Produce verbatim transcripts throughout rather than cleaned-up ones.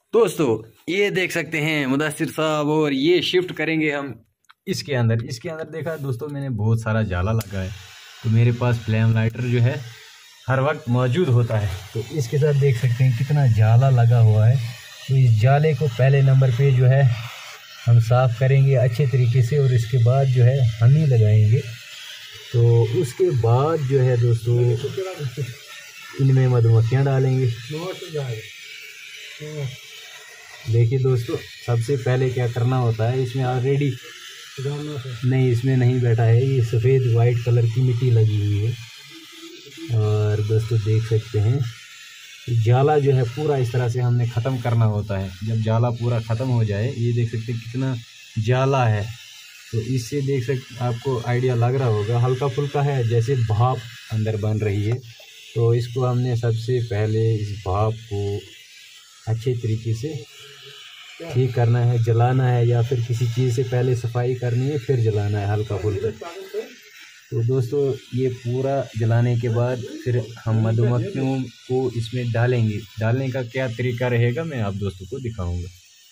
दोस्तों ये देख सकते हैं मुदस्सिर साहब, और ये शिफ्ट करेंगे हम इसके अंदर। इसके अंदर देखा दोस्तों मैंने बहुत सारा जाला लगा है, तो मेरे पास फ्लेम लाइटर जो है हर वक्त मौजूद होता है। तो इसके साथ देख सकते हैं कितना जाला लगा हुआ है। तो इस जाले को पहले नंबर पे जो है हम साफ़ करेंगे अच्छे तरीके से, और इसके बाद जो है हनी लगाएंगे। तो उसके बाद जो है दोस्तों इनमें मधुमक्खियाँ डालेंगे। देखिए दोस्तों, सबसे पहले क्या करना होता है, इसमें ऑलरेडी नहीं, इसमें नहीं बैठा है, ये सफ़ेद वाइट कलर की मिट्टी लगी हुई है। और दोस्तों देख सकते हैं जाला जो है पूरा इस तरह से हमने ख़त्म करना होता है। जब जाला पूरा ख़त्म हो जाए, ये देख सकते हैं कितना जाला है, तो इससे देख सकते आपको आइडिया लग रहा होगा हल्का फुल्का है, जैसे भाप अंदर बन रही है। तो इसको हमने सबसे पहले इस भाप को अच्छे तरीके से ठीक करना है, जलाना है, या फिर किसी चीज़ से पहले सफाई करनी है फिर जलाना है हल्का फुल्का। तो दोस्तों ये पूरा जलाने के बाद फिर हम मधुमक्खियों को इसमें डालेंगे। डालने का क्या तरीका रहेगा मैं आप दोस्तों को दिखाऊंगा।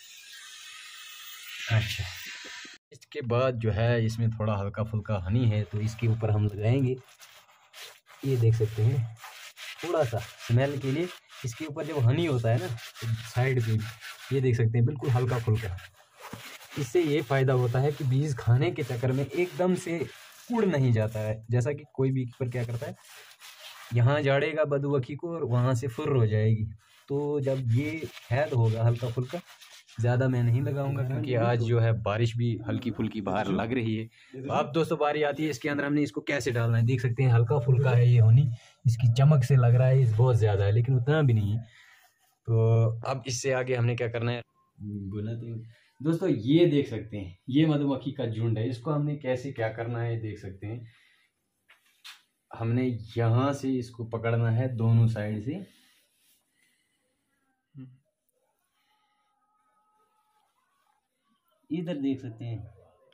अच्छा, इसके बाद जो है इसमें थोड़ा हल्का फुल्का हनी है, तो इसके ऊपर हम लगाएंगे। ये देख सकते हैं थोड़ा सा स्मेल के लिए इसके ऊपर जब हनी होता है ना, तो साइड पे ये देख सकते हैं बिल्कुल हल्का फुल्का। इससे ये फ़ायदा होता है कि बीज खाने के चक्कर में एकदम से उड़ नहीं जाता है। जैसा कि कोई भी कीपर क्या करता है, यहाँ झाड़ेगा मधुमक्खी को और वहाँ से फुर्र हो जाएगी। तो जब ये हैद होगा हल्का फुल्का, ज़्यादा मैं नहीं लगाऊंगा क्योंकि आज जो है बारिश भी हल्की फुल्की बाहर लग रही है। तो अब दोस्तों बारी आती है इसके अंदर हमने इसको कैसे डालना है। देख सकते हैं हल्का फुल्का है ये होनी, इसकी चमक से लग रहा है इस बहुत ज़्यादा है, लेकिन उतना भी नहीं है। तो अब इससे आगे हमने क्या करना है बोला तो दोस्तों, ये देख सकते हैं ये मधुमक्खी का झुंड है। इसको हमने कैसे क्या करना है देख सकते हैं। हमने यहाँ से इसको पकड़ना है दोनों साइड से, इधर देख सकते हैं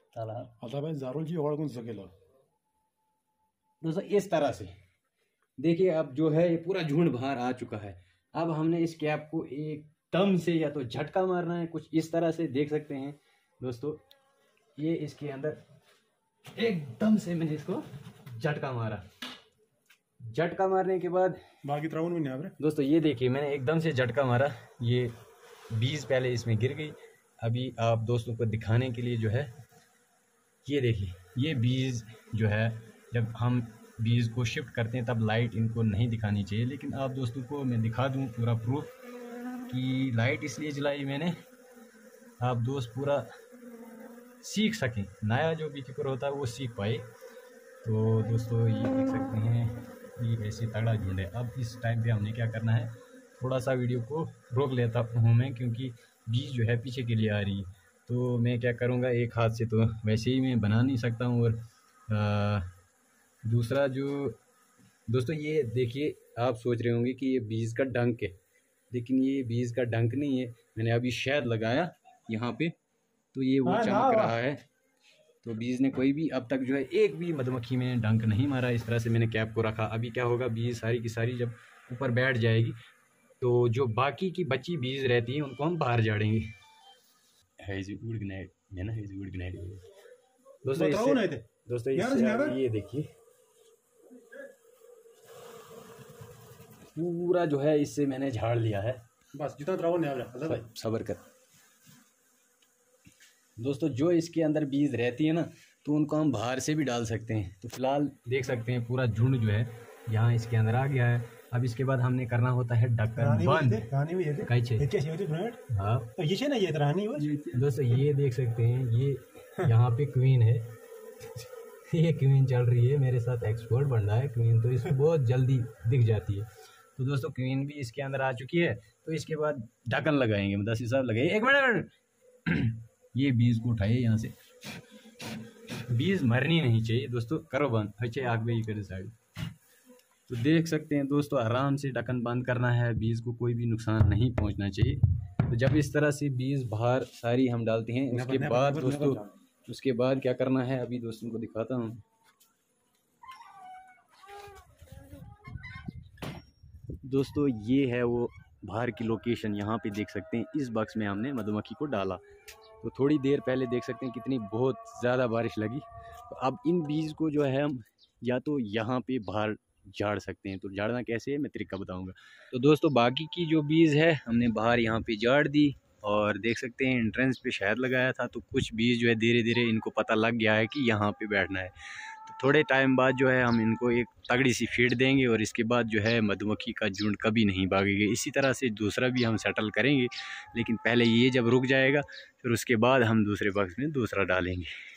तालाब दोस्तों, इस तरह से देखिए। अब जो है ये पूरा झुंड बाहर आ चुका है। अब हमने इस कैप को एकदम से या तो झटका मारना है, कुछ इस तरह से देख सकते हैं दोस्तों। ये इसके अंदर एकदम से मैंने इसको झटका मारा। झटका मारने के बाद बाकी त्राउन में नहीं आ रहा दोस्तों, ये देखिए मैंने एकदम से झटका मारा, ये बीज पहले इसमें गिर गई। अभी आप दोस्तों को दिखाने के लिए जो है ये देखिए, ये बीज जो है जब हम बीज को शिफ्ट करते हैं तब लाइट इनको नहीं दिखानी चाहिए, लेकिन आप दोस्तों को मैं दिखा दूं पूरा प्रूफ कि लाइट इसलिए जलाई मैंने, आप दोस्त पूरा सीख सकें, नया जो बी कीपर होता है वो सीख पाए। तो दोस्तों ये देख सकते हैं ये ऐसे तगड़ा झुंड है। अब इस टाइम पे हमने क्या करना है, थोड़ा सा वीडियो को रोक लेता हूँ मैं क्योंकि बीज जो है पीछे के लिए आ रही है। तो मैं क्या करूँगा, एक हाथ से तो वैसे ही मैं बना नहीं सकता हूँ, और आ, दूसरा जो दोस्तों ये देखिए, आप सोच रहे होंगे कि ये बीज का डंक है, लेकिन ये बीज का डंक नहीं है। मैंने अभी शहद लगाया यहाँ पे, तो ये वो चमक रहा है। तो बीज ने कोई भी अब तक जो है एक भी मधुमक्खी में डंक नहीं मारा। इस तरह से मैंने कैप को रखा। अभी क्या होगा, बीज सारी की सारी जब ऊपर बैठ जाएगी तो जो बाकी की बची बीज रहती हैं उनको हम बाहर झाड़ेंगे। दोस्तों इससे दोस्तों इससे ये देखिए पूरा जो है इससे मैंने झाड़ लिया है। बस जितना सब, सबर कर दोस्तों। जो इसके अंदर बीज रहती है ना, तो उनको हम बाहर से भी डाल सकते हैं। तो फिलहाल देख सकते हैं पूरा झुंड जो है यहाँ इसके अंदर आ गया है। अब इसके बाद हमने करना होता है ढक्कन बंद। हाँ दोस्तों ये देख सकते हैं ये यहाँ पे क्वीन है ये क्वीन चल रही है, मेरे साथ एक्सपर्ट बन रहा है क्वीन, तो इसको बहुत जल्दी दिख जाती है। तो दोस्तों क्वीन भी इसके अंदर आ चुकी है। तो इसके बाद ढक्कन लगाएंगे, दस हिसाब लगाइए। एक मिनट ये बीज को उठाइए यहाँ से, बीज मरनी नहीं चाहिए दोस्तों। करो बंद, अच्छे आग में ही करे साइड। तो देख सकते हैं दोस्तों आराम से ढक्कन बंद करना है, बीज को कोई भी नुकसान नहीं पहुंचना चाहिए। तो जब इस तरह से बीज बाहर सारी हम डालते हैं, उसके बाद दोस्तों उसके बाद क्या करना है अभी दोस्तों को दिखाता हूँ। दोस्तों ये है वो बाहर की लोकेशन यहाँ पे देख सकते हैं। इस बॉक्स में हमने मधुमक्खी को डाला तो थोड़ी देर पहले देख सकते हैं कितनी बहुत ज़्यादा बारिश लगी। तो अब इन बीज को जो है हम या तो यहाँ पे बाहर झाड़ सकते हैं। तो झाड़ना कैसे है मैं तरीका बताऊंगा। तो दोस्तों बाकी की जो बीज है हमने बाहर यहाँ पे झाड़ दी और देख सकते हैं एंट्रेंस पे शहद लगाया था, तो कुछ बीज जो है धीरे धीरे इनको पता लग गया है कि यहाँ पे बैठना है। तो थोड़े टाइम बाद जो है हम इनको एक तगड़ी सी फीड देंगे और इसके बाद जो है मधुमक्खी का झुंड कभी नहीं भागेगा। इसी तरह से दूसरा भी हम सेटल करेंगे, लेकिन पहले ये जब रुक जाएगा फिर उसके बाद हम दूसरे बॉक्स में दूसरा डालेंगे।